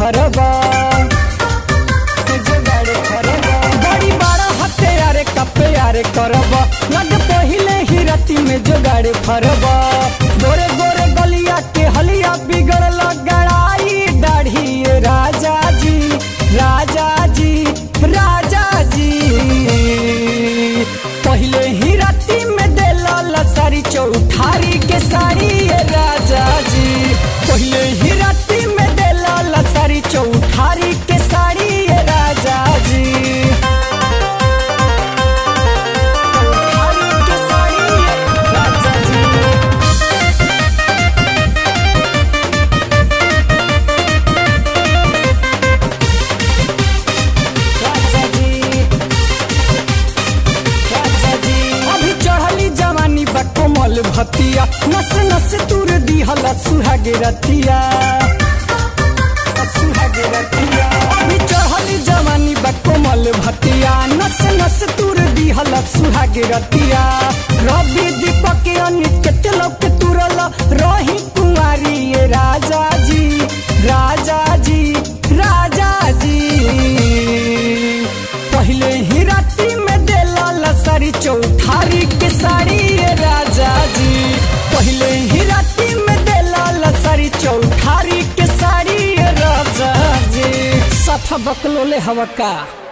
फरबा बड़ी बड़ा हते यारे कपे यारे करबा लग पहिले ही राती में जोगाड़े फरबा गोरे गोरे गलिया के हलिया बिगड़ल गड़ाई दाढ़ी राजा जी राजा जी राजा जी पहिले ही राती में देला सारी चौठारी के साड़ी राजा जी पहिले ही राती में देला सारी चौठारी के साड़ी राजा जी चौठारी के साड़ी राजा जी राजा जी राजा जी अभी चढ़ली जवानी बा कोमल भतिया नस नस तुर दिहल सुहागे रतिया सुहागे रतिया अभी चढ़ली जवानी बा कोमल भतिया नस नस तुर दिहल सुहागे रतिया रवि दीपक के अनित के तिलक के तुरल रही कुंवारी ये राजा जी राजा जी राजा जी पहले ही राती में देला सारी चौठारी के साड़ी राजा जी पहले ही राती में देला सारी चौठारी के साड़ी राजा जी सफा बकलोले हवा का।